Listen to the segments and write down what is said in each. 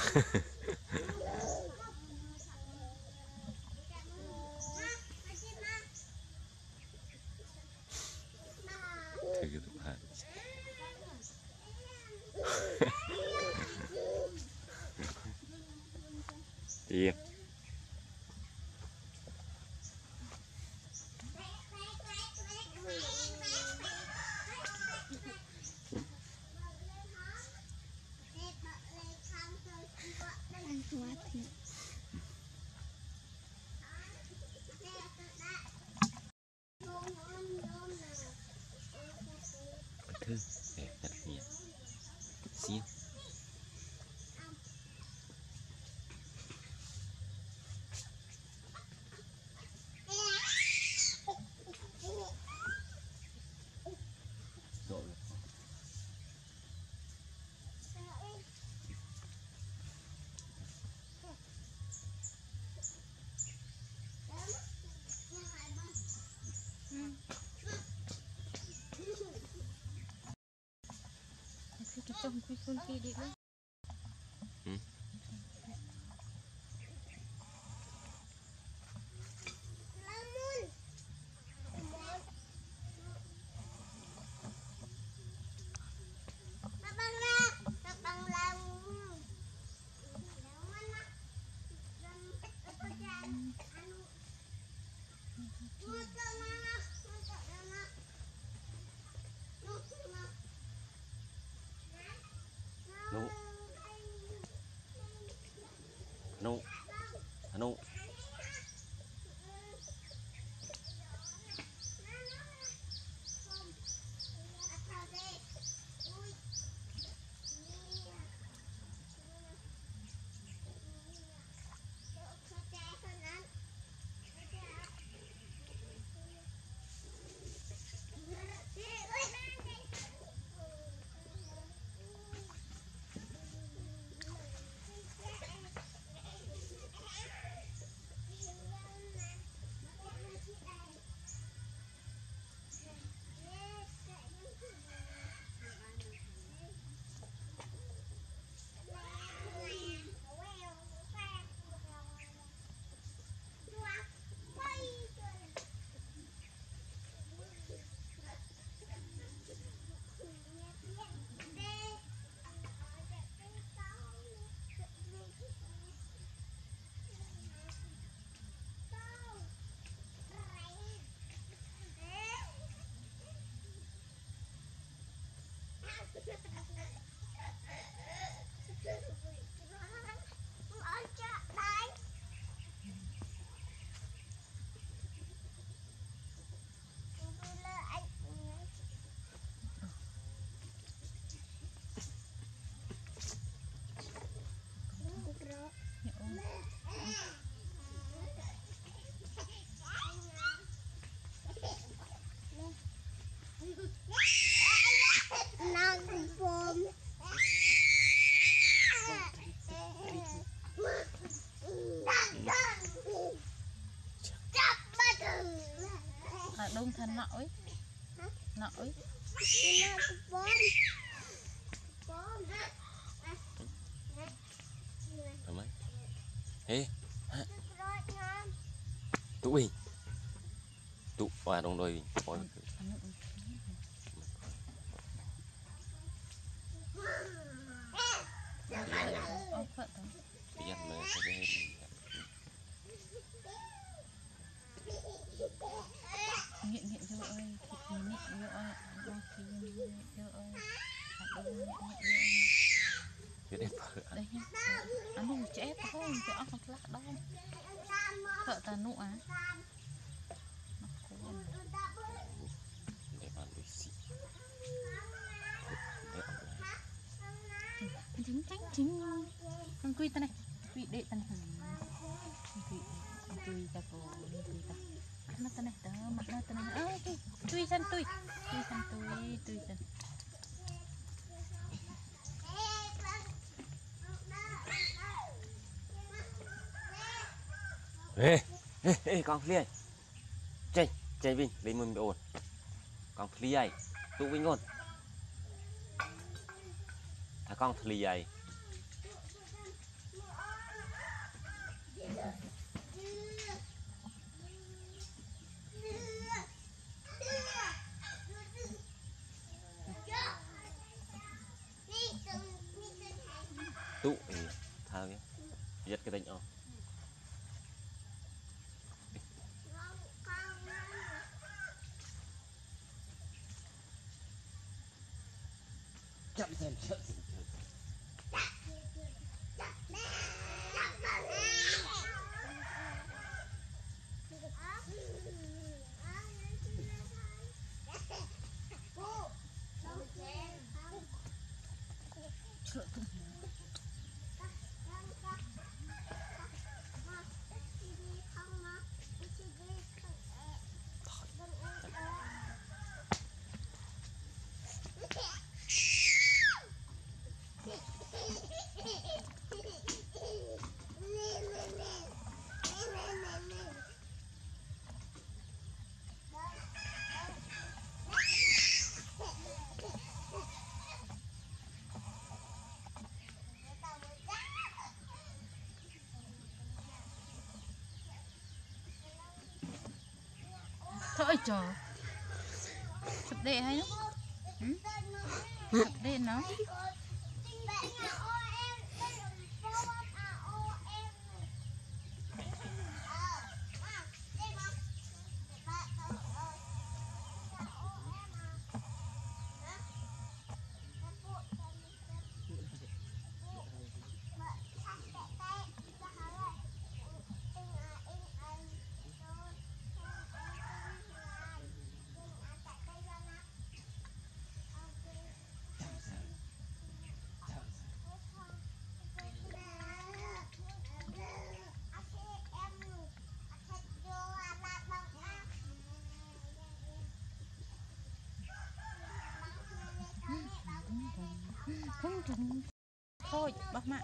Thử tụi bạn đi thư để đặt nhẹ xiên trong quy xuân kia đi đấy. nụ nụ Đông thân nổi nổi thoải mái ê tụi tụ và đồng đôi mỗi nghiện nghiện vô ơi thì nghiện vô ơi thì nghiện vô ơi biết em đây nhá anh nuôi trẻ thôi cho ăn hoặc là đâu sợ ta nụ á để bạn đối xị chính chính con quy ta này quy đệ ta này quy ta cổ quy ta nó ta này ta mặt nó ta này ơi tui san tui san ê con phơi chạy vinh lấy mình bị ổn con phơi tụ vinh ngon con phơi tụ thì thao nhé giật cái đánh ọ chậm xem chậm xem thôi trời sụp đê hay không sụp đê nó thôi bác mạ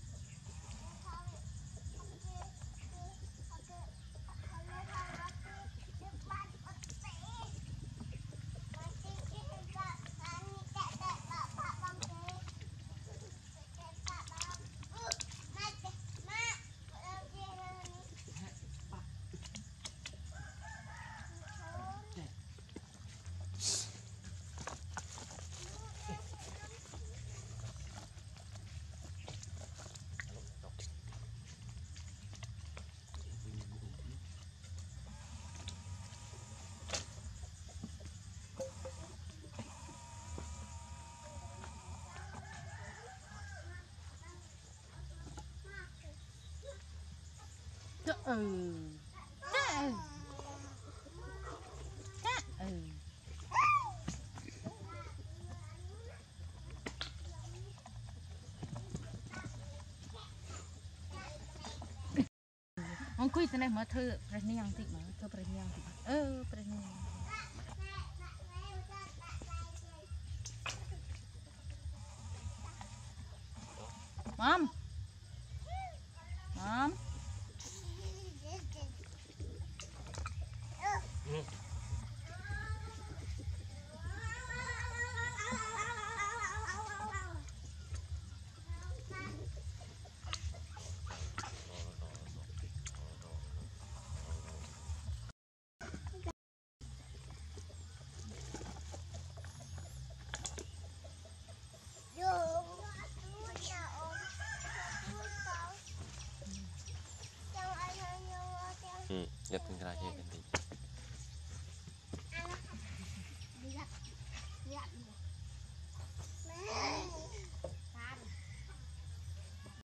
ông cúi thế này mà thưa phải niang tí mà thưa phải niang tí phải niang mom mom giật từng cái này